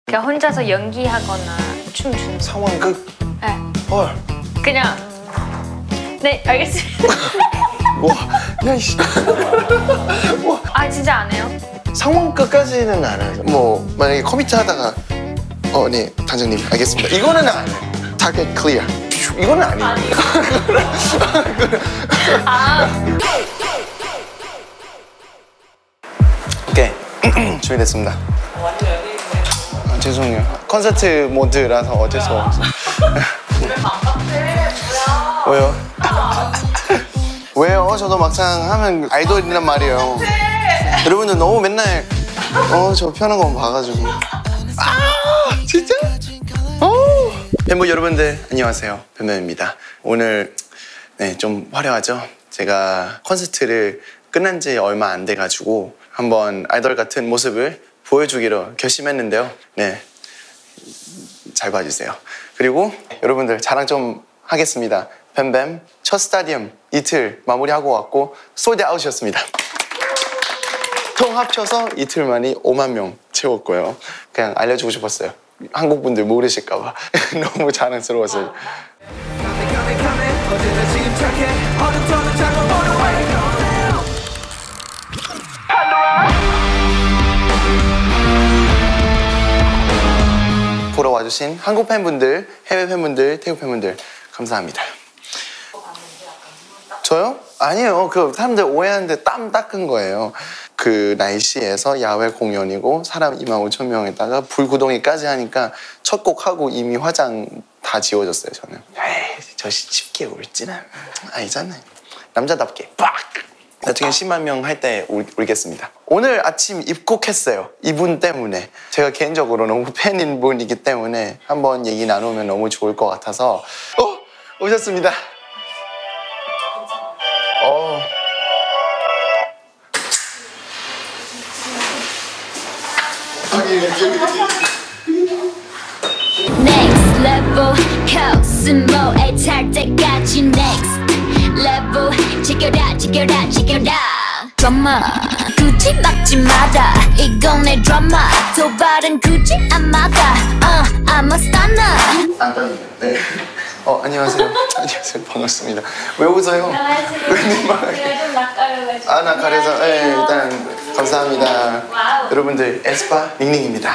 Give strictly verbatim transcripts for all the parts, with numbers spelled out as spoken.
그냥 혼자서 연기하거나 춤추는 상황극? 네. 헐. 그냥 네 알겠습니다. 와, 야 이씨. 와. 아 진짜 안 해요? 상황극까지는 안 하죠. 뭐 만약에 컴퓨터 하다가 어, 네 단장님 알겠습니다. 이거는 안 해요. 타겟 클리어. 이거는 아니에요. 아. 오케이. 준비됐습니다. 아, 죄송해요. 콘서트 모드라서 어쩔 수 없어. 왜 반갑해? 뭐야? 왜요? 왜요? 저도 막상 하면 아이돌이란 말이에요. 여러분들 너무 맨날 어, 저 편한 거 봐가지고. 아, 진짜? 어. 팬분 여러분들 안녕하세요. 뱀뱀입니다. 오늘 네, 좀 화려하죠? 제가 콘서트를 끝난 지 얼마 안 돼가지고 한번 아이돌 같은 모습을 보여주기로 결심했는데요. 네, 잘 봐주세요. 그리고 여러분들 자랑 좀 하겠습니다. 뱀뱀 첫 스타디움 이틀 마무리하고 왔고 솔드아웃이었습니다. 총 합쳐서 이틀 만에 오만 명 채웠고요. 그냥 알려주고 싶었어요. 한국 분들 모르실까봐. 너무 자랑스러웠어요. 보러 와주신 한국 팬분들, 해외 팬분들, 태국 팬분들 감사합니다. 저요? 아니에요. 그 사람들 오해하는데 땀 닦은 거예요. 그 날씨에서 야외 공연이고 사람 이만 오천 명에다가 불구덩이까지 하니까 첫 곡 하고 이미 화장 다 지워졌어요. 저는. 에이, 저 쉽게 울지는 아니잖아요. 남자답게 빡! 나중에 십만 명 할 때 울겠습니다. 오늘 아침 입국했어요. 이분 때문에. 제가 개인적으로 너무 팬인 분이기 때문에 한번 얘기 나누면 너무 좋을 것 같아서 어! 오셨습니다. 어. Next level 코스모에 탈 때까지 next level 지켜라 지켜라 지켜라 드라마 굳이 막지 마라 이건 내 드라마 도발은 굳이 안 막아 uh, I'm a stunner 안 떨리네. 네. 어, 안녕하세요. 안녕하세요. 반갑습니다. 왜 웃어요? 안녕하세요. 제가 좀 낯가려가지고. 아, 낯가려서. 네, 일단 감사합니다. 와우. 여러분들 에스파 닝닝입니다.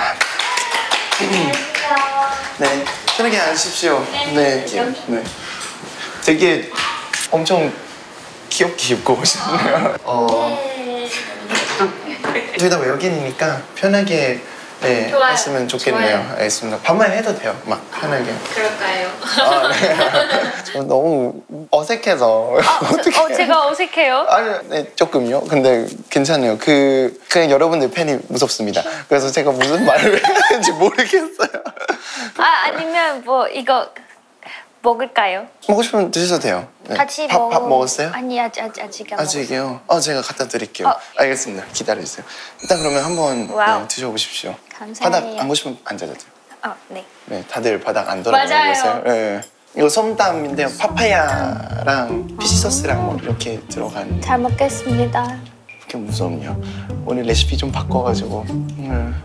네, 편하게 앉으십시오. 네, 네. 되게 엄청 귀엽게 입고 오셨네요. 어, 둘 다 외국인이니까 편하게 네, 좋아요. 했으면 좋겠네요. 좋아요. 알겠습니다. 반말 해도 돼요. 막 편하게. 그럴까요? 아, 네. 저 너무 어색해서. 아, 어떻게? 어, 제가 어색해요? 아니, 네, 조금요. 근데 괜찮아요. 그 그냥 여러분들 팬이 무섭습니다. 그래서 제가 무슨 말을 해야 되는지 모르겠어요. 아 아니면 뭐 이거 먹을까요? 먹고 싶으면 드셔도 돼요. 네. 같이 밥, 먹... 밥 먹었어요? 아니 아직 아직 아직 안 아직이요? 어, 제가 갖다 드릴게요. 어. 알겠습니다. 기다려주세요. 일단 그러면 한번 네, 드셔보십시오. 감사해요. 바닥 안 보시면 앉아도 돼요. 어, 네. 네, 다들 바닥 안 돌아보고 맞아요. 계세요. 네. 이거 솜땀인데요. 파파야랑 피시 소스랑 뭐 이렇게 들어간. 잘 먹겠습니다. 그렇게 무섭냐? 오늘 레시피 좀 바꿔가지고. 음.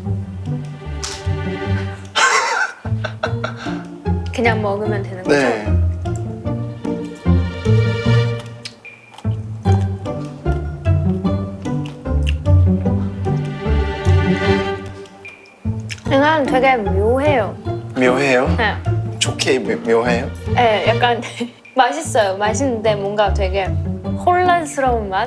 그냥 먹으면 되는 거죠? 네. 이건 되게 묘해요. 묘해요? 네. 좋게 묘, 묘해요? 네, 약간 맛있어요. 맛있는데 뭔가 되게 혼란스러운 맛?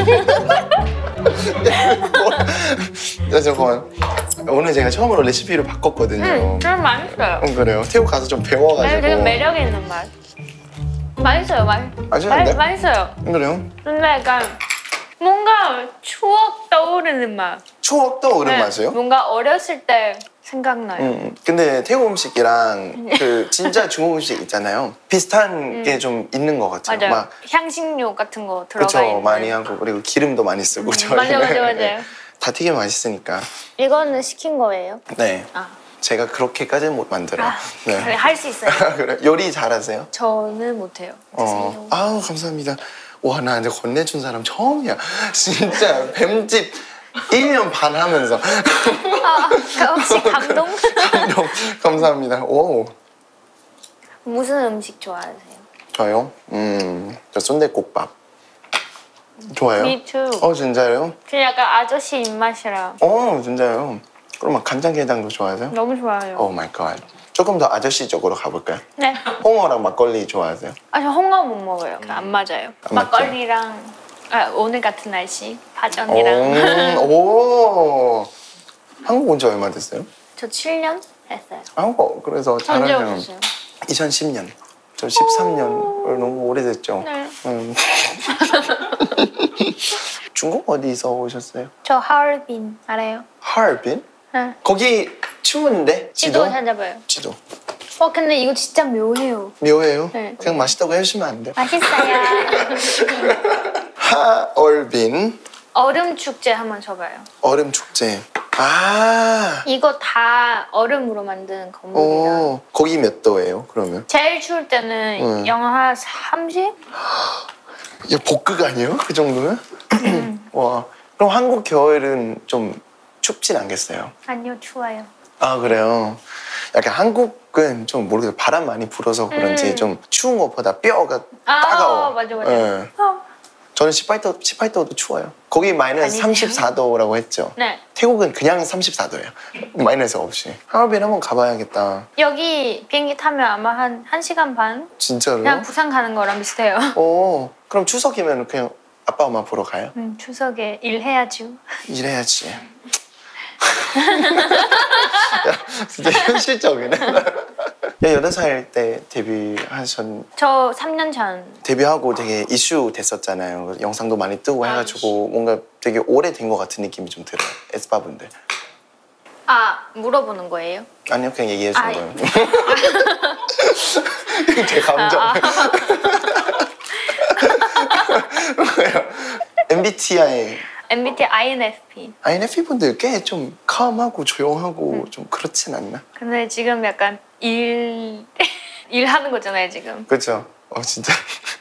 야, 잠깐만. 오늘 제가 처음으로 레시피를 바꿨거든요. 음, 좀 맛있어요. 음, 그래요? 태국 가서 좀 배워가지고. 네, 되게 매력 있는 맛. 맛있어요, 맛. 맛있는데? 맛, 맛있어요. 그래요? 근데 약간 뭔가 추억 떠오르는 맛. 추억 떠오르는 네, 맛이요? 뭔가 어렸을 때 생각나요. 음, 근데 태국 음식이랑 그 진짜 중국 음식 있잖아요. 비슷한 게 좀 있는 것 같아요. 맞아요. 막, 향신료 같은 거 들어가 그쵸, 있는. 많이 하고 그리고 기름도 많이 쓰고. 음, 맞아요, 맞아요, 맞아요. 다 되게 맛있으니까. 이거는 시킨 거예요? 네. 아, 제가 그렇게까지는 못 만들어요. 아 네. 그래, 할 수 있어요. 그래. 요리 잘하세요? 저는 못해요. 어. 아우, 감사합니다. 와, 나한테 건네준 사람 처음이야. 진짜 뱀집 일 년 반 하면서. 아, 혹시 감동? 감사합니다. 오. 무슨 음식 좋아하세요? 저요? 음, 저 순댓국밥. 좋아요? Me too. 어, 진짜요? 그냥 약간 아저씨 입맛이라 어, 진짜요? 그럼 막 간장게장도 좋아하세요? 너무 좋아요. 오 마이 갓. 조금 더 아저씨 쪽으로 가볼까요? 네. 홍어랑 막걸리 좋아하세요? 아, 저 홍어 못 먹어요. 안 맞아요. 안 막걸리랑 아, 오늘 같은 날씨 파전이랑. 오, 오. 한국 온 지 얼마 됐어요? 저 칠 년 했어요. 한국 그래서 언제 잘하면 오셨어요? 이천십 년. 저 십삼 년. 너무 오래됐죠? 네. 음. 중국 어디서 오셨어요? 저 하얼빈 알아요? 하얼빈? 네. 거기 추운데? 지도 찾아봐요. 지도. 어 근데 이거 진짜 묘해요. 묘해요? 네. 그냥 맛있다고 해주시면 안 돼요? 맛있어요. 하얼빈 얼음 축제 한번 줘봐요. 얼음 축제. 아. 이거 다 얼음으로 만든 건물이라. 오. 거기 몇 도예요? 그러면? 제일 추울 때는 음. 영하 삼십? 야 복극 아니에요? 그 정도면? 와. 그럼 한국 겨울은 좀 춥진 않겠어요? 아니요 추워요. 아 그래요. 약간 한국은 좀 모르겠어요. 바람 많이 불어서 그런지 음. 좀 추운 것보다 뼈가 아 따가워. 맞아 맞아. 예. 어. 저는 십팔 도, 십팔 도도 추워요. 거기 마이너스 아니세요? 삼십사 도라고 했죠. 네. 태국은 그냥 삼십사 도예요. 마이너스 없이. 하얼빈 한번 가봐야겠다. 여기 비행기 타면 아마 한 1시간 반? 진짜로요? 그냥 부산 가는 거랑 비슷해요. 오, 그럼 추석이면 그냥 아빠 엄마 보러 가요? 음, 추석에 일해야죠. 이래야지. 야, 진짜 현실적이네. 열여덟 살 때 데뷔하셨, 저 삼 년 전. 데뷔하고 되게 이슈 됐었잖아요. 영상도 많이 뜨고 해가지고 뭔가 되게 오래된 것 같은 느낌이 좀 들어요. 에스파 분들. 아 물어보는 거예요? 아니요, 그냥 얘기해 주는 아, 거예요. 제 감정. 아, 아. 엠비티아이, 엠비티아이 아이엔에프피. 아이엔에프피 분들 꽤 좀 캄하고 조용하고 음. 좀 그렇진 않나? 근데 지금 약간 일 일하는 거잖아요 지금. 그렇죠. 어 진짜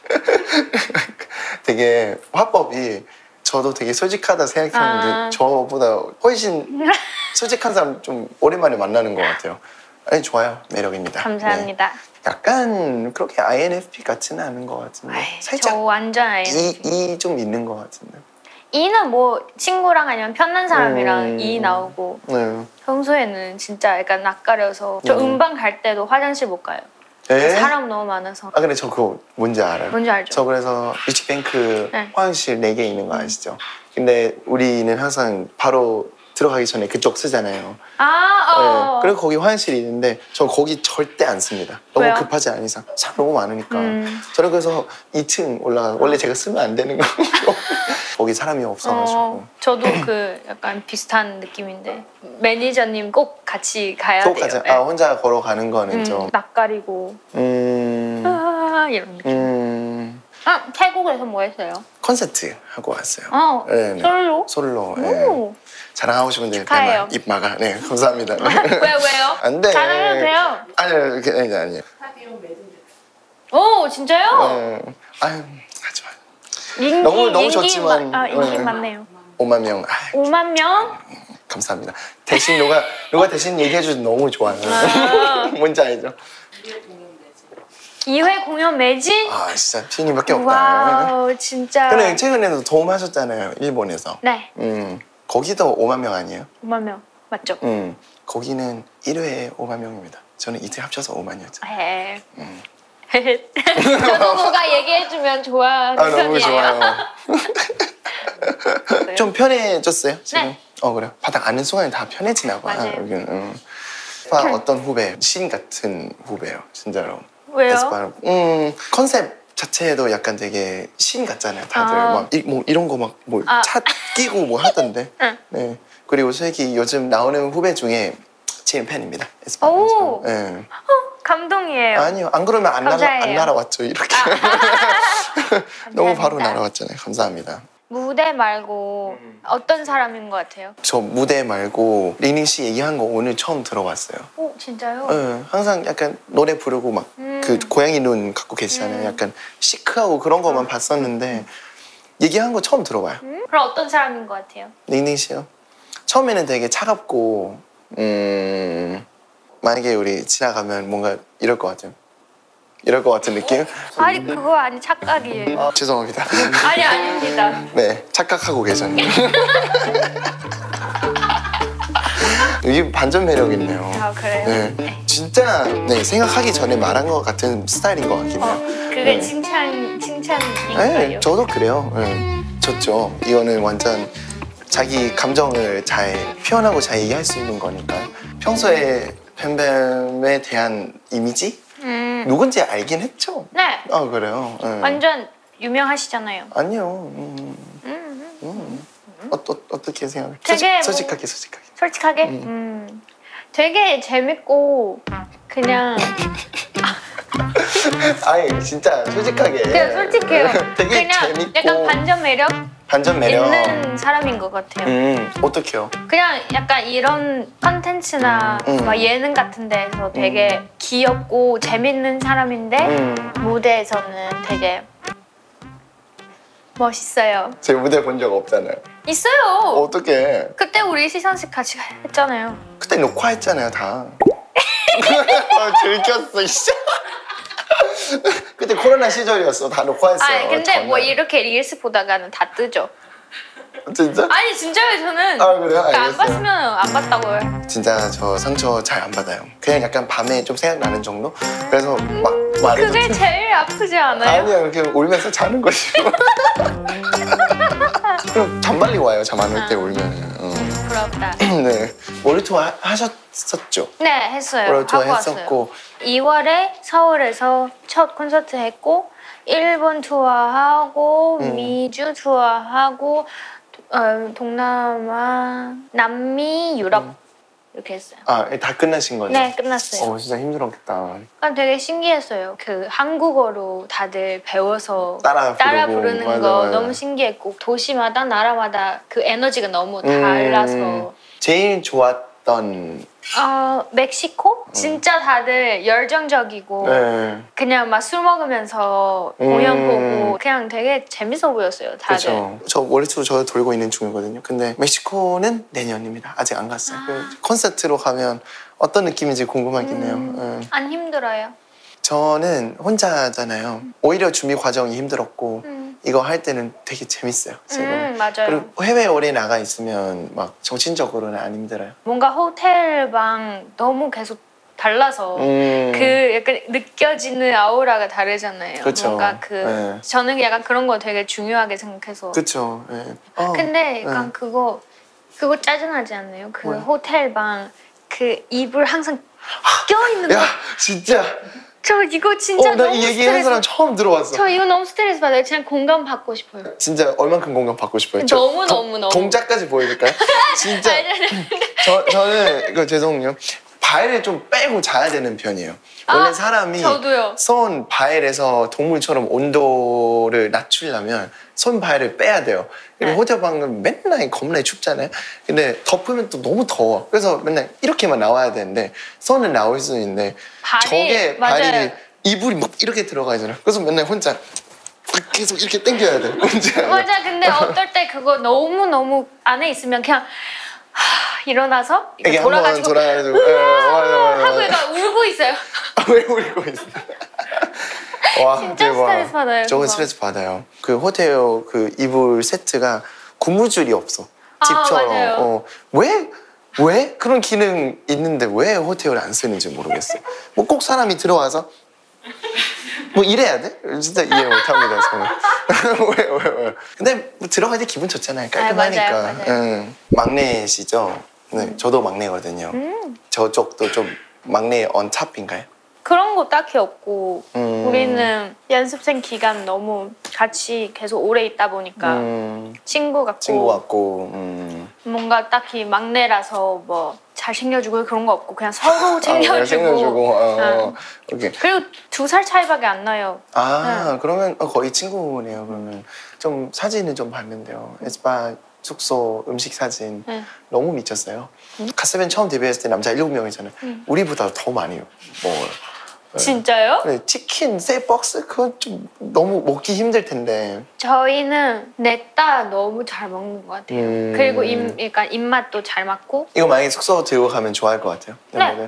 되게 화법이 저도 되게 솔직하다 생각했는데 아. 저보다 훨씬 솔직한 사람 좀 오랜만에 만나는 것 같아요. 아니 좋아요. 매력입니다. 감사합니다. 네. 약간 그렇게 아이엔에프피 같지는 않은 것 같은데 아이, 살짝 저 완전 아이엔에프피. 이 좀 있는 것 같은데. E는 뭐 친구랑 아니면 편한 사람이랑 음. E 나오고 네. 평소에는 진짜 약간 낯가려서 저 음. 음방 갈 때도 화장실 못 가요. 에? 사람 너무 많아서. 아 근데 저 그거 뭔지 알아요. 뭔지 알죠? 저 그래서 뮤직뱅크 네. 화장실 네 개 있는 거 아시죠? 근데 우리는 항상 바로 들어가기 전에 그쪽 쓰잖아요. 아, 어. 네. 그리고 거기 화장실이 있는데 저 거기 절대 안 씁니다. 너무 왜요? 급하지 않은 이상. 사람 너무 많으니까. 음. 저는 그래서 이 층 올라가. 원래 제가 쓰면 안 되는 거. 거기 사람이 없어가지고. 어, 저도 그 약간 비슷한 느낌인데 매니저님 꼭 같이 가야 또 돼요. 가자. 네. 아 혼자 걸어가는 거는 음, 좀. 낯가리고 음. 아, 이런 느낌. 음. 아, 태국에서 뭐 했어요? 콘서트 하고 왔어요. 어, 네, 네. 솔로? 솔로. 네. 오. 자랑하고 싶은데 축하해요. 입 막아. 네 감사합니다. 왜 왜요? 안 돼. 자랑해도 돼요. 아니요, 이렇게 아니 아니요. 오, 진짜요? 네. 아유, 하지 마. 인기, 너무- 너무 인기 좋지만, 많- 아, 인기 네. 많네요. 오만 명. 아, 오만 명? 감사합니다. 대신 누가 누가 대신 얘기해 주셔서 너무 좋아요. 아. 뭔지 알죠? 이 회 공연 매진? 아, 진짜 피디님밖에 없다. 와우, 진짜. 근데 최근에도 도움하셨잖아요, 일본에서. 네, 음, 거기도 오만 명 아니에요? 오만 명. 맞죠? 음, 거기는 일 회에 오만 명입니다. 저는 이틀 합쳐서 오만이었잖아요. 에. 음. 저도 뭐가 얘기해주면 좋아하는 아, 너무 편이에요. 좋아요. 네. 좀 편해졌어요, 지금? 네. 어, 그래요. 바닥 앉는 순간에 다 편해지나 봐. 맞아요. 여기는. 음. 에스파 어떤 후배? 신 같은 후배예요, 진짜로. 왜요? 에스파, 음, 컨셉 자체도 약간 되게 신 같잖아요, 다들. 아. 막, 이, 뭐, 이런 거 막, 뭐, 아. 차 끼고 뭐 하던데. 응. 네. 그리고 솔직히 요즘 나오는 후배 중에 제일 팬입니다, 에스파. 오. 네. 감동이에요. 아니요, 안 그러면 안, 날아, 안 감사해요. 날아왔죠, 이렇게. 너무 바로 감사합니다. 날아왔잖아요. 감사합니다. 무대 말고 음. 어떤 사람인 것 같아요? 저 무대 말고 리닝 씨 얘기한 거 오늘 처음 들어봤어요. 오, 진짜요? 네, 항상 약간 노래 부르고 막 그 음. 고양이 눈 갖고 계시잖아요. 음. 약간 시크하고 그런 것만 봤었는데 얘기한 거 처음 들어봐요. 음? 그럼 어떤 사람인 것 같아요? 리닝 씨요? 처음에는 되게 차갑고 음 만약에 우리 지나가면 뭔가 이럴 것 같아요. 이럴 것 같은 느낌? 아니 그거 아니 착각이에요. 아, 죄송합니다. 아니 아닙니다. 네, 착각하고 계셨네요. 이게 반전 매력 있네요. 아 그래요? 네, 진짜 네, 생각하기 전에 말한 것 같은 스타일인 것 같긴 해요. 어, 그게 네. 칭찬 칭찬인가요? 네, 저도 그래요. 네, 좋죠. 이거는 완전 자기 감정을 잘 표현하고 잘 얘기할 수 있는 거니까. 평소에 뱀뱀에 대한 이미지? 음. 누군지 알긴 했죠? 네. 아, 그래요? 네. 완전 유명하시잖아요. 아니요. 음, 음. 음. 어, 어, 어떻게 생각해요? 되게 뭐- 솔직하게, 솔직하게. 솔직하게? 음. 음. 되게 재밌고 그냥 아니, 진짜 솔직하게. 그냥 솔직해요. 되게 그냥 재밌고. 약간 반전 매력 반전 매력. 있는 사람인 것 같아요. 음, 어떡해요? 그냥 약간 이런 컨텐츠나 음. 막 예능 같은 데서 되게 귀엽고 재밌는 사람인데 음. 무대에서는 되게 멋있어요. 제 무대 본 적 없잖아요. 있어요. 어떡해. 그때 우리 시상식 같이 했잖아요. 그때 녹화했잖아요, 다. 아, 들켰어, 씨. 그때 코로나 시절이었어. 다 녹화했어요. 아 근데 전날. 뭐 이렇게 릴스 보다가는 다 뜨죠. 진짜? 아니 진짜요 저는. 아, 그래요? 그러니까 안 알겠어요. 봤으면 안 봤다고요. 진짜 저 상처 잘 안 받아요. 그냥 약간 밤에 좀 생각나는 정도? 그래서 막 말해도 그게 제일 아프지 않아요? 아니야, 이렇게 울면서 자는 거지. 그럼 잠 빨리 와요, 잠 안 올 때 울면. 어. 부럽다. 네, 월드 투어 하- 하셨었죠? 네 했어요. 월드 투어 하고 했었고. 왔어요. 이월에 서울에서 첫 콘서트 했고 일본 투어하고 음. 미주 투어하고 어, 동남아, 남미, 유럽 음. 이렇게 했어요. 아, 다 끝나신 거죠? 네 끝났어요. 어, 진짜 힘들었겠다. 아, 되게 신기했어요. 그 한국어로 다들 배워서 따라 부르고. 부르는 맞아, 거 맞아. 너무 신기했고 도시마다 나라마다 그 에너지가 너무 음, 달라서 제일 좋았던. 어, 멕시코? 진짜 다들 열정적이고 네. 그냥 막 술 먹으면서 공연 음. 보고 그냥 되게 재밌어 보였어요 다들. 그렇죠. 저 월드 투어 저 돌고 있는 중이거든요. 근데 멕시코는 내년입니다. 아직 안 갔어요. 그 콘서트로 가면 어떤 느낌인지 궁금하긴 해요. 음, 네. 안 힘들어요? 저는 혼자잖아요. 오히려 준비 과정이 힘들었고 음, 이거 할 때는 되게 재밌어요. 지금. 음 맞아요. 그리고 해외 오래 나가 있으면 막 정신적으로는 안 힘들어요. 뭔가 호텔방 너무 계속 달라서 음. 그 약간 느껴지는 아우라가 다르잖아요. 그쵸. 뭔가 그 네. 저는 약간 그런 거 되게 중요하게 생각해서. 그렇죠. 네. 어, 근데 약간 네. 그거 그거 짜증나지 않나요? 그 뭐요? 호텔방 그 이불 항상 껴 있는 거. 야, 진짜. 저 이거 진짜 어, 나 너무 이 얘기하는 스트레스. 사람 처음 들어봤어. 저 이거 너무 스트레스 받아요. 그냥 공감 받고 싶어요. 진짜 얼만큼 공감 받고 싶어요? 너무, 동- 너무, 너무. 동작까지 보여줄까요? 진짜. 아니, 아니, 아니. 저, 저는 이거 죄송해요. 발을 좀 빼고 자야 되는 편이에요. 원래 아, 사람이 저도요. 손 발에서 동물처럼 온도를 낮추려면 손 발을 빼야 돼요. 그리고 네. 호텔방은 맨날 겁나 춥잖아요. 근데 덮으면 또 너무 더워. 그래서 맨날 이렇게만 나와야 되는데 손은 나올 수 있는데 발이, 저게 맞아요. 발이 이불이 막 이렇게 들어가잖아요. 그래서 맨날 혼자 계속 이렇게 당겨야 돼. 뭔지 알아요? 맞아. 근데 어떨 때 그거 너무 너무 안에 있으면 그냥 하, 일어나서 이게 이렇게 한번 돌아가지고 돌아가지고 예, 맞아, 맞아, 하고 맞아. 약간 울고 있어요. 왜 울고 있어? 와, 진짜 대박. 스트레스 받아요, 저거 그거. 스트레스 받아요. 그 호텔 그 이불 세트가 고무줄이 없어. 아, 집처럼. 맞아요. 어, 왜? 왜? 그런 기능 있는데 왜 호텔을 안 쓰는지 모르겠어요. 뭐 꼭 사람이 들어와서 뭐 이래야 돼? 진짜 이해 못합니다, 저는. 왜, 왜, 왜? 근데 뭐 들어갈 때 기분 좋잖아요. 깔끔하니까. 아, 맞아요, 맞아요. 응. 막내시죠? 네, 저도 막내거든요. 음. 저쪽도 좀 막내 언탑인가요? 그런 거 딱히 없고 음. 우리는 연습생 기간 너무 같이 계속 오래 있다 보니까 음, 친구 같고 친구 같고. 음. 뭔가 딱히 막내라서 뭐 잘 챙겨주고 그런 거 없고 그냥 서로 챙겨주고, 아, 챙겨주고. 어, 응. 오케이. 그리고 두 살 차이밖에 안 나요. 아, 그러면 거의 친구네요. 그러면 좀 사진을 좀 봤는데요. 에스파 숙소 음식 사진 응. 너무 미쳤어요. 가스벤 처음 데뷔했을 때 남자 일곱 명이잖아요. 응. 우리보다 더 많이 먹어요. 진짜요? 네, 치킨 세 박스 그거 좀 너무 먹기 힘들 텐데. 저희는 냈다 너무 잘 먹는 것 같아요. 음. 그리고 입, 그러니까 입맛도 잘 맞고 이거 만약에 숙소 들고 가면 좋아할 것 같아요. 네. 멤버들.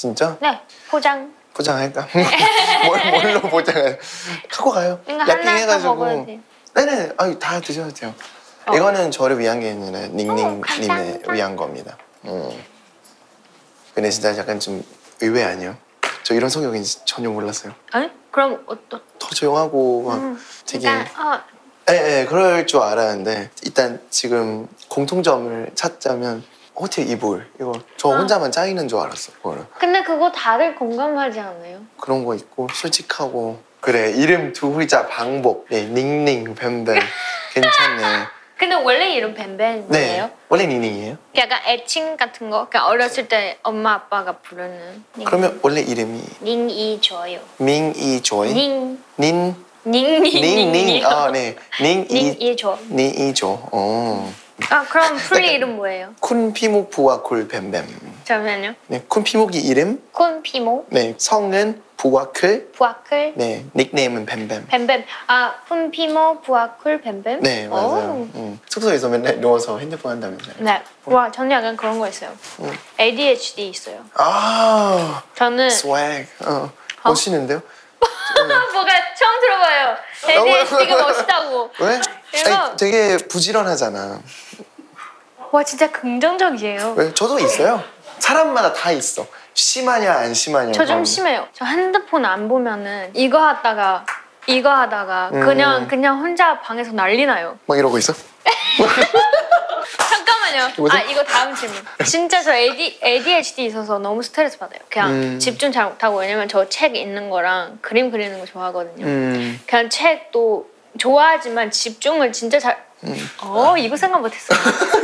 진짜? 네, 포장. 포장할까? 뭘, 뭘로 포장을? 갖고 가요. 이거 하나 더 먹어야 돼. 네네, 아유, 다 드셔도 돼요. 어. 이거는 저를 위한 게 아니라 닝닝님을 어, 위한 겁니다. 음. 근데 진짜 약간 좀 의외 아니에요? 저 이런 성격인지 전혀 몰랐어요. 아니? 그럼 어떤? 더 조용하고 막 음, 되게 일단, 어. 예, 예, 그럴 줄 알았는데 일단 지금 공통점을 찾자면 호텔 이불 이거 저 아. 혼자만 짜이는 줄 알았어 그거는. 근데 그거 다들 공감하지 않아요? 그런 거 있고 솔직하고 그래 이름 두 글자 방법 네, 닝닝 뱀뱀 괜찮네. 근데 원래 이름 뱀뱀이에요? 네 원래 닝닝이에요? 약간 애칭 같은 거? 그러니까 어렸을 때 엄마 아빠가 부르는 닝. 그러면 원래 이름이 닝이줘요. 밍이조이? 닝. 닌? 닝닝닝. 닝닝 아네 닝이 닝이조. 닝이조 어. 아 그럼 풀리 이름 뭐예요? 쿤피목 부와쿨 뱀뱀. 잠시만요. 네 쿤피목이 이름? 쿤피모. 네 성은 부와클. 부아클. 네 닉네임은 뱀뱀. 뱀뱀. 아 쿤피모 부아클 뱀뱀? 네 맞아요. 음. 숙소에서 맨날 누워서 핸드폰 한다면서요. 네. 와 저는 약간 그런 거 있어요. 음. 에이디에이치디 있어요. 아 저는 스웩. 어. 멋있는데요? 뭐가 처음 들어봐요. 에이디에이치디가 멋있다고. 왜? 이거- 아니, 되게 부지런하잖아. 와 진짜 긍정적이에요. 왜? 저도 있어요. 사람마다 다 있어. 심하냐 안 심하냐. 저 좀 그건. 심해요. 저 핸드폰 안 보면은 이거 하다가 이거 하다가 음. 그냥 그냥 혼자 방에서 난리 나요. 막 이러고 있어? 잠깐만요. 뭐죠? 아 이거 다음 질문. 진짜 저 에이디, 에이디에이치디 있어서 너무 스트레스 받아요. 그냥 음. 집중 잘 못하고 왜냐면 저 책 읽는 거랑 그림 그리는 거 좋아하거든요. 음. 그냥 책도 좋아하지만 집중을 진짜 잘. 음. 어 이거 생각 못했어.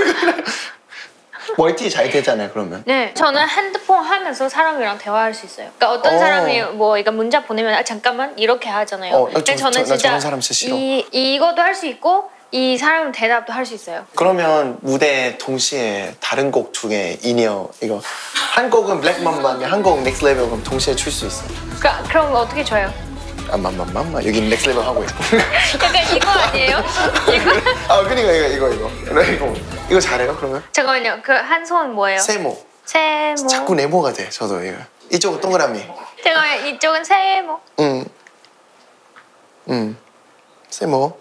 멀티 잘 되잖아요 그러면. 네, 저는 핸드폰 하면서 사람이랑 대화할 수 있어요. 그러니까 어떤 어. 사람이 뭐 이거 문자 보내면 아, 잠깐만 이렇게 하잖아요. 어, 근데 저- 저는 저- 나 진짜 저런 사람 진짜 싫어. 이 이것도 할 수 있고 이 사람 대답도 할 수 있어요. 그러면 무대 동시에 다른 곡 두 개 인이어 이거 한 곡은 블랙맘밤에 한 곡은 넥스트 레벨 그럼 동시에 출 수 있어. 그러니까 그럼 어떻게 줘요? 아 맘맘맘마 여기 넥스트 레벨 하고 있고. 약간 이거 아니에요? 이거? 아 그러니까 이거 이거 이거 네, 이거 이거 잘해요 그러면? 잠깐만요. 그 한 손 뭐예요? 세모. 세모. 자꾸 네모가 돼 저도 이거. 이쪽은 동그라미. 잠깐만요. 이쪽은 세모. 응. 응. 세모.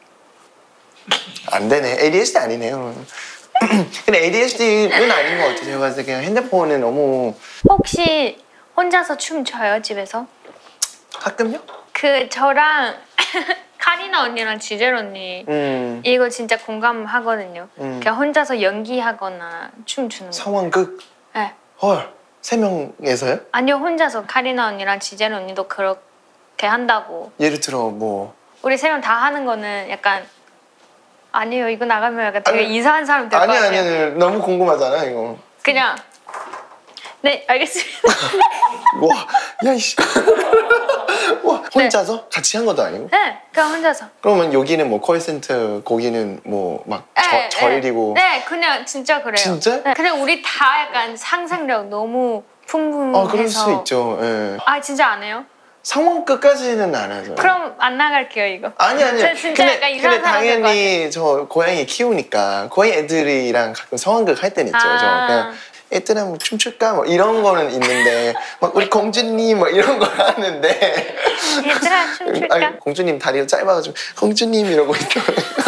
안 되네. 에이디에이치디 아니네요. 근데 에이디에이치디는 아닌 것 같아요. 제가 봤을 때 그냥 핸드폰은 너무 혹시 혼자서 춤 춰요 집에서? 가끔요? 그 저랑 카리나 언니랑 지젤 언니 음. 이거 진짜 공감하거든요. 음. 그냥 혼자서 연기하거나 춤 추는 거. 상황극. 네. 헐. 세 명에서요? 아니요 혼자서 카리나 언니랑 지젤 언니도 그렇게 한다고. 예를 들어 뭐 우리 세 명 다 하는 거는 약간 아니요 이거 나가면 약간 되게 아니, 이상한 사람 될 것 아니 같아요. 아니 아니 너무 궁금하잖아 이거. 그냥 네 알겠습니다. 와, 야 이씨. 와, 혼자서 같이 한 것도 아니고. 네, 그냥 혼자서. 그러면 여기는 뭐 콜센터, 거기는 뭐 막 네, 절이고. 네, 그냥 진짜 그래요. 진짜? 네, 근데 우리 다 약간 상상력 너무 풍부해서. 아, 그럴 수 있죠. 예. 아, 진짜 안 해요? 상황 끝까지는 안 하죠. 그럼 안 나갈게요 이거. 아니 아니. 저 진짜 근데, 약간 이상한 근데 사람 될것 당연히 저 고양이 키우니까 고양이 애들이랑 가끔 상황극 할 때는 있죠. 아. 저 그냥 애들아 뭐 춤출까 뭐 이런 거는 있는데 막 우리 공주님 뭐 이런 걸 하는데. 얘들아 춤출까? 아니, 공주님 다리가 짧아가지고 공주님 이러고 있죠.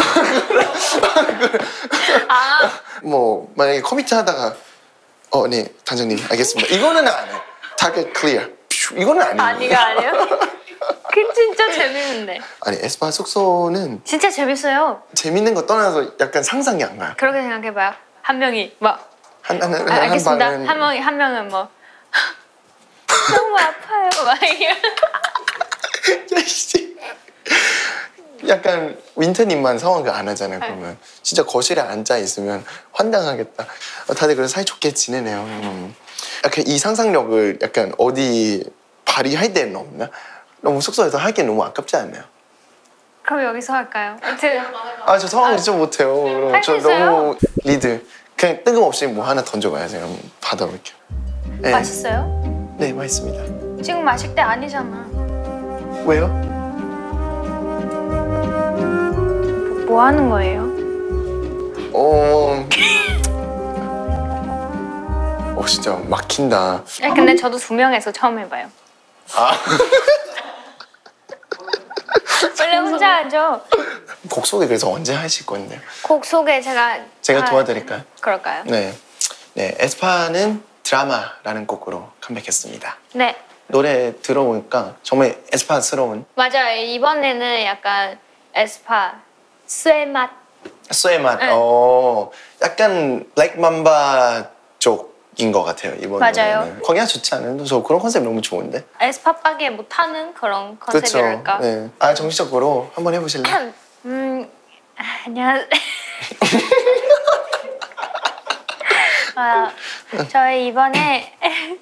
아, 뭐 만약에 컴퓨터 하다가 어 네 단장님 알겠습니다. 이거는 안 해. 타겟 클리어. 이거는 아니에요. 아니가 아니에요? 그 진짜 재밌는데. 아니 에스파 숙소는 진짜 재밌어요. 재밌는 거 떠나서 약간 상상이 안 가요. 그렇게 생각해봐요. 한 명이 막 한, 한, 한, 아, 한 알겠습니다. 방은 한 명이 한 명은 뭐 너무 아파요. 막 이런. 야이씨. 약간 윈터님만 상황을 안 하잖아요. 네. 그러면 진짜 거실에 앉아 있으면 환장하겠다. 어, 다들 그래서 사이좋게 지내네요. 음. 약간 이 상상력을 약간 어디 발휘할 데는 없나? 너무 숙소에서 하기엔 너무 아깝지 않나요? 그럼 여기서 할까요? 아무튼 아 저 상황 진짜 못해요. 그럼 할수 저 있어요. 너무 리드. 그냥 뜬금없이 뭐 하나 던져봐요. 제가 한번 받아볼게요. 네. 맛있어요? 네 맛있습니다. 지금 마실 때 아니잖아. 왜요? 뭐 하는 거예요? 어... 어 진짜 막힌다. 네, 근데 저도 두 명에서 처음 해봐요. 아. 원래 혼자 하죠. 곡 소개 그래서 언제 하실 건데요? 곡 소개 제가 제가 다- 도와드릴까요? 그럴까요? 네. 네, 에스파는 드라마라는 곡으로 컴백했습니다. 네. 노래 들어보니까 정말 에스파스러운 맞아요. 이번에는 약간 에스파 쇠 맛. 쇠 맛. 네. 어, 약간 블랙 맘바 쪽인 것 같아요 이번 맞아요. 노래는. 거기가 좋지 않아요? 저 그런 컨셉 너무 좋은데. 에스파밖에 못하는 그런 그렇죠. 컨셉이랄까. 네. 아 정식적으로 한번 해보실래요? 음, 아, 안녕하세요. 아, 저희 이번에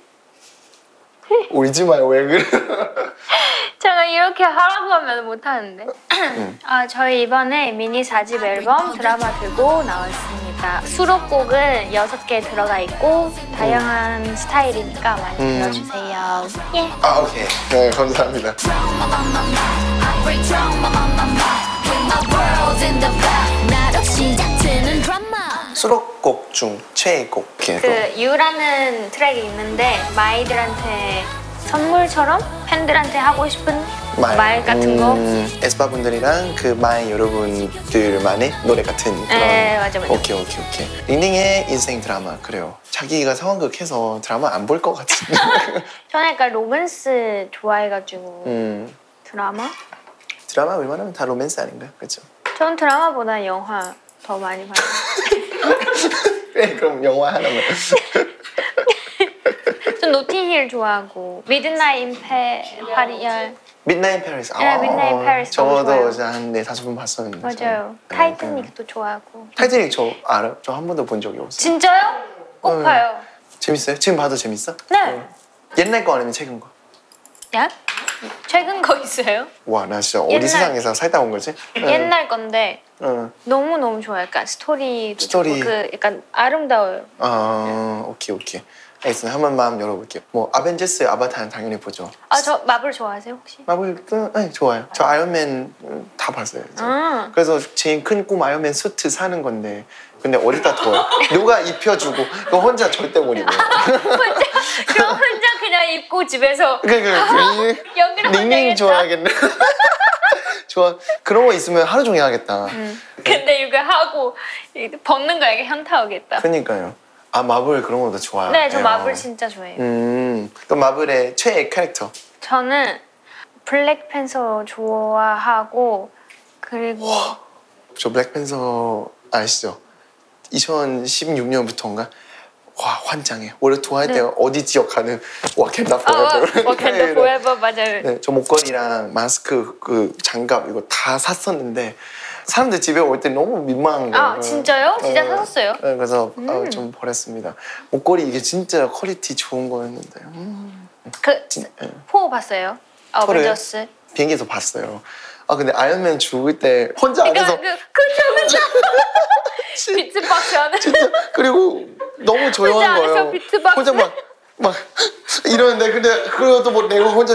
울지 마요 왜 그래? 제가 이렇게 하라고 하면 못하는데. 아, 저희 이번에 미니 사집 앨범 드라마 들고 나왔습니다. 수록곡은 여섯 개 들어가 있고 다양한 스타일이니까 많이 음. 들어주세요. 예. 아 오케이. 네 감사합니다. 나로 시작되는 드라마 수록곡 중 최애곡. 그 유라는 트랙이 있는데 마이들한테 선물처럼 팬들한테 하고 싶은 말, 같은 거. 음, 에스파 분들이랑 그 마이 여러분들만의 노래 같은 그런. 네, 맞아, 맞아. 오케이 오케이 오케이. 닝닝의 인생 드라마 그래요. 자기가 상황극 해서 드라마 안 볼 것 같은데. 저는 약간 로맨스 좋아해가지고 음, 드라마? 드라마 웬만하면 다 로맨스 아닌가요? 그렇죠? 전 드라마보다 영화 더 많이 봐요. 그래 그럼 영화 하나만. 전 노팅힐 좋아하고 미드나잇 인 파리얼. 미드나잇 페리스. 네, 미드나잇 페리스 너무 저도 좋아요. 어제 한 네다섯 번 봤었는데. 맞아요. 저는. 타이타닉도 좋아하고. 타이타닉 저 알아요? 저 한 번도 본 적이 없어요. 진짜요? 꼭 네. 봐요. 재밌어요? 지금 봐도 재밌어? 네. 옛날 거 아니면 최근 거? 야? 최근 거 있어요? 와 나 진짜 어디 옛날- 세상에서 살다 온 거지? 응. 옛날 건데 응. 너무 너무 좋아요. 약간 스토리도 스토리. 좋고 그 약간 아름다워요. 아 오케이 오케이. 알겠습니다. 한번 마음 열어볼게요. 뭐 아벤져스 아바타는 당연히 보죠. 아, 저 마블 좋아하세요 혹시? 마블도 네, 좋아요. 저 아이언맨 음, 다 봤어요. 이제. 음. 그래서 제일 큰 꿈 아이언맨 수트 사는 건데 근데 어디다 둬요? 누가 입혀주고 그거 혼자 절대 못 입어요. 혼자 그럼 혼자 그냥 입고 집에서 그, 그, 그, 여기로 닝닝 혼자겠다. 좋아하겠네. 좋아. 그런 거 있으면 하루 종일 하겠다. 음. 근데 이거 하고 벗는 거 이게 현타 오겠다. 그러니까요. 아 마블 그런 것도 좋아요. 네, 저 마블 진짜 좋아해요. 음, 또 마블의 최애 캐릭터. 저는 블랙팬서 좋아하고 그리고 저 블랙팬서 아시죠? 이천십육 년부터인가? 와 환장해. 원래 좋아할 때가 어디 지역 가는 와켄다 어, 포에버. 와켄다 포에버 맞아요. 네, 저 목걸이랑 마스크, 그 장갑 이거 다 샀었는데 사람들 집에 올 때 너무 민망한 거예요. 아 진짜요? 진짜 네. 사셨어요? 네, 그래서 음. 아, 좀 버렸습니다. 목걸이 이게 진짜 퀄리티 좋은 거였는데 음. 그 진- 네. 포 봤어요? 어벤져스. 비행기에서 봤어요. 아 근데 아이언맨 죽을 때 혼자 그러니까 안에서 그 그쵸 그쵸. 비트박스 안에. 진짜 그리고 너무 조용한 혼자 안에서 거예요. 비트박스. 혼자 막 막 이러는데 근데 그것도 뭐 내가 혼자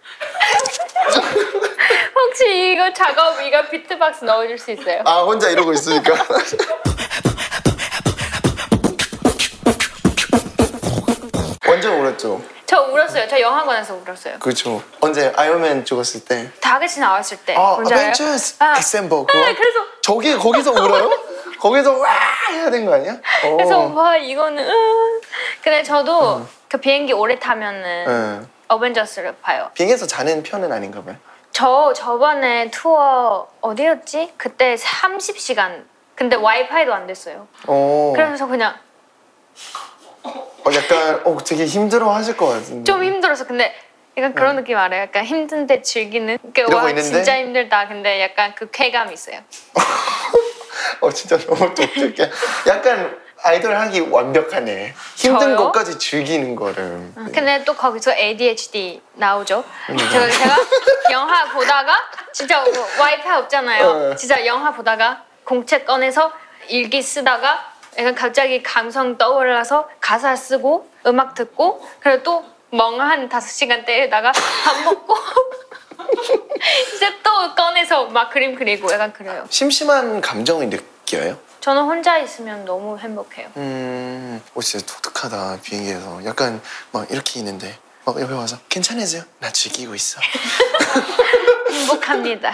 혹시 이거 작업 이거 비트박스 넣어줄 수 있어요? 아 혼자 이러고 있으니까 완전 울었죠. 저 울었어요. 저 영화관에서 울었어요. 그렇죠. 언제 아이언맨 죽었을 때. 다 같이 나왔을 때. 아 뭔지 알아요? 아벤처스 아. 엑셈버 그거. 네, 그래서 저기 거기서 울어요? 거기서 와 해야 되는 거 아니야? 어. 그래서 와 이거는 음. 근데 저도 그 비행기 오래 타면은 응. 어벤져스를 봐요. 비행기에서 자는 편은 아닌가 봐요. 저 저번에 투어 어디였지? 그때 삼십 시간. 근데 와이파이도 안 됐어요. 어. 그래서 그냥 어, 약간 어 되게 힘들어 하실 것 같은데. 좀 힘들어서 근데 약간 그런 느낌 알아요? 약간 힘든데 즐기는. 그러니까 이러고 와 있는데? 진짜 힘들다. 근데 약간 그 쾌감이 있어요. 어 진짜 너무 독특해. 약간 아이돌 하기 완벽하네. 힘든 저요? 것까지 즐기는 거를. 음, 근데 또 거기서 에이디에이치디 나오죠. 음. 제가, 제가 영화 보다가 진짜 와이파이 없잖아요. 어. 진짜 영화 보다가 공책 꺼내서 일기 쓰다가 약간 갑자기 감성 떠올라서 가사 쓰고 음악 듣고 그리고 또 멍한 다섯 시간 때리다가 밥 먹고 이제 또 꺼내서 막 그림 그리고 약간 그래요. 심심한 감정을 느껴요? 저는 혼자 있으면 너무 행복해요. 음, 오 진짜 독특하다. 비행기에서 약간 막 이렇게 있는데 막 옆에 와서 괜찮으세요? 나 즐기고 있어. 행복합니다.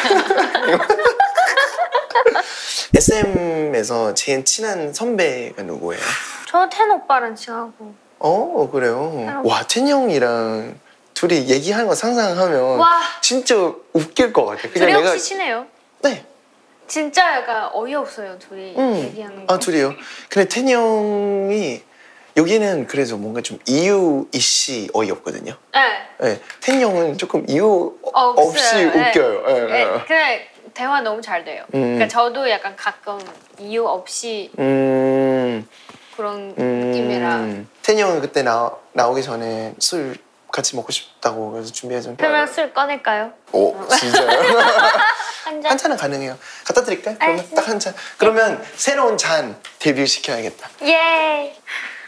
에스엠에서 제일 친한 선배가 누구예요? 저 텐 오빠랑 친하고. 어 그래요? 와 텐 형이랑 둘이 얘기하는 거 상상하면 와. 진짜 웃길 것 같아. 둘이 혹시 친해요? 네. 진짜 약간 어이없어요 둘이 음. 얘기하는 거. 아 둘이요? 근데 텐 형이 여기는 그래서 뭔가 좀 이유 이씨 어이없거든요. 네. 네. 텐 형은 조금 이유 어, 없이 없어요. 네. 웃겨요. 네. 네. 네. 근데 대화 너무 잘 돼요. 음. 그러니까 저도 약간 가끔 이유 없이 음. 그런 음. 느낌이라. 텐 형은 그때 나, 나오기 전에 술 같이 먹고 싶다고 그래서 준비해준. 그러면 술 꺼낼까요? 오 진짜요? 한 잔? 한 잔은 가능해요. 갖다 드릴까요? 그러면 알겠습니다. 딱 한 잔. 그러면 새로운 잔 데뷔 시켜야겠다. 예.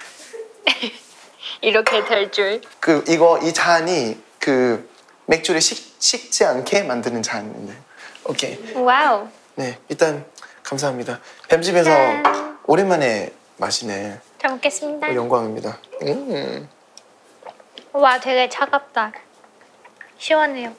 이렇게 될 줄. 그 이거 이 잔이 그 맥주를 식, 식지 않게 만드는 잔인데. 오케이. 와우. 네 일단 감사합니다. 뱀집에서 짠. 오랜만에 마시네. 잘 먹겠습니다. 어, 영광입니다. 음. 와 되게 차갑다. 시원해요.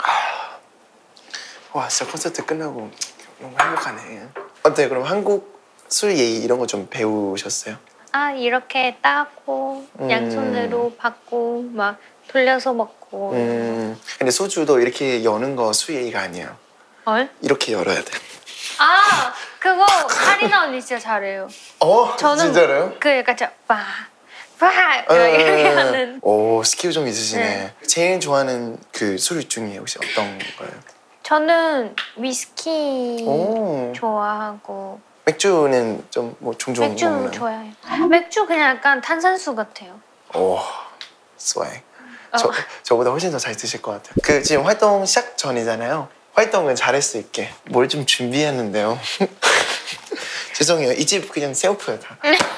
와 진짜 콘서트 끝나고 너무 행복하네. 어때 그럼 한국 술 예의 이런 거 좀 배우셨어요? 아 이렇게 따고 음. 양손으로 받고 막 돌려서 먹고. 음. 근데 소주도 이렇게 여는 거 술 예의가 아니에요. 헐? 이렇게 열어야 돼. 아 그거 카리나 언니 진짜 잘해요. 어? 저는 진짜로요? 그 약간 저빠 빠 이렇게 하는. 오 스킬 좀 있으시네. 네. 제일 좋아하는 그 술 중에 혹시 어떤 거예요? 저는 위스키 오. 좋아하고 맥주는 좀 뭐 종종 맥주 먹나요? 좋아해요. 맥주 그냥 약간 탄산수 같아요. 오 스웩. 어. 저 저보다 훨씬 더 잘 드실 것 같아요. 그 지금 활동 시작 전이잖아요. 활동은 잘할 수 있게 뭘 좀 준비했는데요. 죄송해요. 이 집 그냥 셀프예요 다.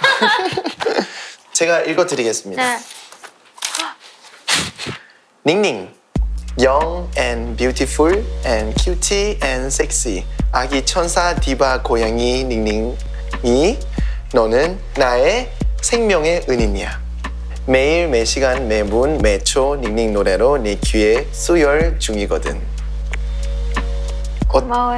제가 읽어드리겠습니다. 네. 닝닝 Young and beautiful and cutie and sexy 아기 천사 디바 고양이 닝닝이 너는 나의 생명의 은인이야. 매일 매시간 매분 매초 닝닝 노래로 네 귀에 수혈 중이거든. 어, 고마워요.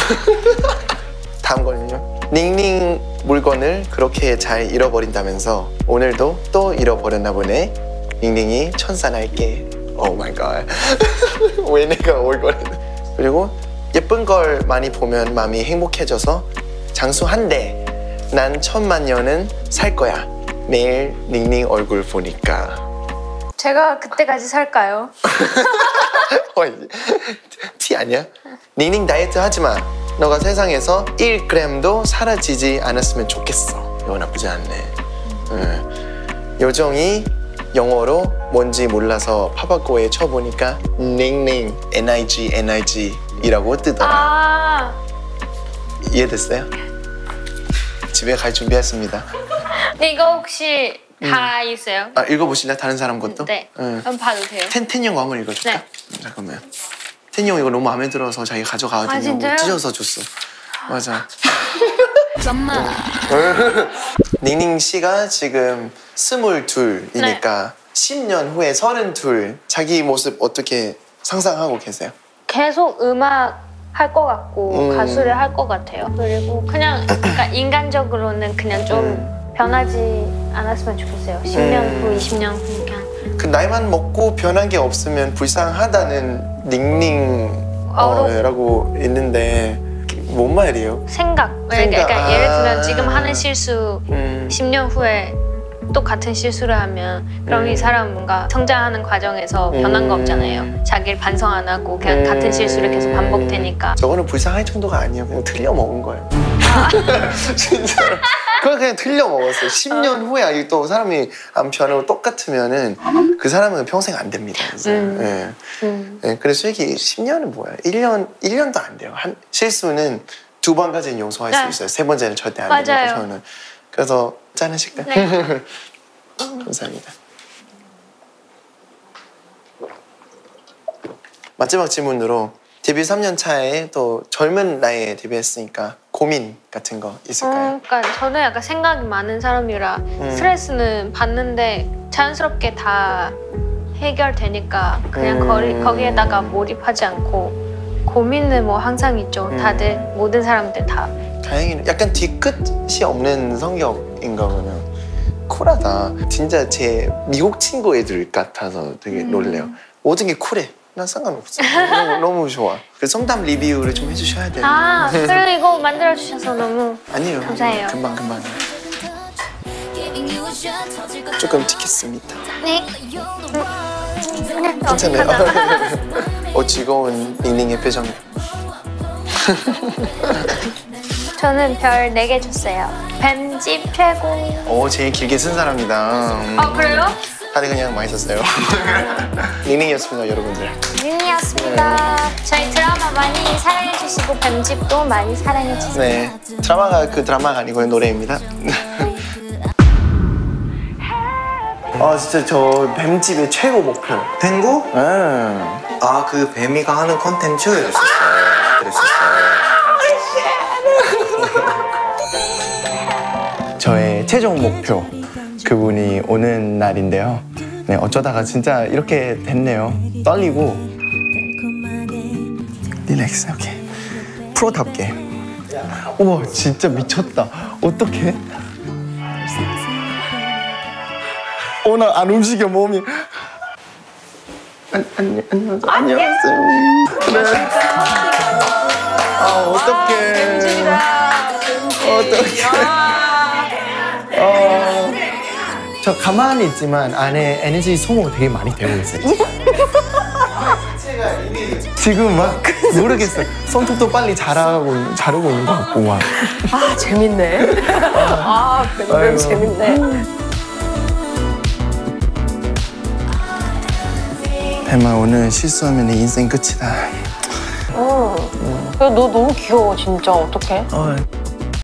다음 거는요. 닝닝 물건을 그렇게 잘 잃어버린다면서 오늘도 또 잃어버렸나 보네. 닝닝이 천사 날게. 오 마이 갓. 왜 내가 올 거래. 그리고 예쁜 걸 많이 보면 마음이 행복해져서 장수한대. 난 천만 년은 살 거야. 매일 닝닝 얼굴 보니까. 제가 그때까지 살까요? 어이, 티 아니야? 닝닝 다이어트 하지 마. 너가 세상에서 일 그램도 사라지지 않았으면 좋겠어. 이거 나쁘지 않네. 응. 요정이 영어로 뭔지 몰라서 파바고에 쳐보니까 닝닝 엔-아이-지 엔-아이-지 이라고 뜨더라. 아 이해됐어요? 집에 갈 준비했습니다. 근데 이거 혹시 다 있어요? 아 읽어보실래? 다른 사람 것도? 네. 응. 그럼 봐도 돼요? 텐, 텐 형 한번 읽어줄까? 네. 잠깐만. 텐 형 이거 너무 마음에 들어서 자기 가져가야 아, 된다고 진짜요? 찢어서 줬어. 맞아. 엄마 닝닝 씨가 지금 스물둘이니까 네. 십 년 후에 서른둘 자기 모습 어떻게 상상하고 계세요? 계속 음악 할 것 같고 음. 가수를 할 것 같아요. 그리고 그냥 그러니까 인간적으로는 그냥 좀 음. 변하지 않았으면 좋겠어요. 십 년 후, 음. 이십 년 후 그냥 그 나이만 먹고 변한 게 없으면 불쌍하다는 닝닝라고 있는데 뭔 말이에요? 생각. 생각. 그러니까 아. 예를 들면 지금 하는 실수 음. 십 년 후에 똑같은 실수를 하면 그럼 음. 이 사람 뭔가 성장하는 과정에서 변한 거 음. 없잖아요. 자기를 반성 안 하고 그냥 같은 음. 실수를 계속 반복되니까. 저거는 불쌍할 정도가 아니에요. 그냥 틀려 먹은 거예요. 진짜. 그건 그냥 틀려 먹었어요. 십 년 후에 아직 또 사람이 안 변하고 똑같으면은 그 사람은 평생 안 됩니다. 그래서. 음. 네. 음. 네, 그래서 이게 십 년은 뭐야? 일 년, 일 년도 안 돼요. 한, 실수는 두 번까지는 용서할 수 네. 있어요. 세 번째는 절대 안 맞아요. 되니까 저는. 그래서 짠하실까요? 네. 감사합니다. 마지막 질문으로 데뷔 삼 년 차에 또 젊은 나이에 데뷔했으니까 고민 같은 거 있을까요? 어, 그러니까 저는 약간 생각이 많은 사람이라 음. 스트레스는 받는데 자연스럽게 다 해결되니까 그냥 음. 거리, 거기에다가 몰입하지 않고 고민은 뭐 항상 있죠. 음. 다들 모든 사람들 다. 다행히 약간 뒤끝이 없는 성격인가 보네요. 쿨하다. 진짜 제 미국 친구 애들 같아서 되게 음. 놀래요. 모든 게 쿨해. 난 상관없어. 너무, 너무 좋아. 그 성담 리뷰를 좀 해주셔야 돼요. 아, 그리고 이거 만들어주셔서 너무 아니에요. 감사해요. 금방 금방. 조금 튀겠습니다. 네. 괜찮아요. 어, 즐거운 닝닝의 표정. 저는 별 네 개 줬어요. 뱀집 최고. 오, 제일 길게 쓴 사람이다. 음. 아, 그래요? 다들 그냥 많이 썼어요. 닝닝이었습니다, 여러분들. 닝이었습니다. 저희 드라마 많이 사랑해주시고 뱀집도 많이 사랑해주세요. 네, 드라마가 그 드라마가 아니고요, 노래입니다. 아, 진짜 저 뱀집의 최고 목표. 탱고? 응. 아, 그 뱀이가 하는 컨텐츠? 그랬었어요. 그랬었어요. 저의 최종 목표, 그분이 오는 날인데요. 네, 어쩌다가 진짜 이렇게 됐네요. 떨리고. 릴렉스, 오케이. 프로답게. 우와, 진짜 미쳤다. 어떡해? 어, 나 안 움직여, 몸이. 안, 안, 안녕하세요. 안녕하세요. 네. 아, 어떡해. 어떡해. 어, 저 가만히 있지만 안에 에너지 소모가 되게 많이 되고 있어요. 지금 막 모르겠어요. 손톱도 빨리 자라고, 자르고 있는 것 같고 막. 아, 재밌네. 아, 뱀뱀 재밌네. 뱀아, 오늘 실수하면 내 인생 끝이다. 어. 야, 너 너무 귀여워, 진짜. 어떡해? 어,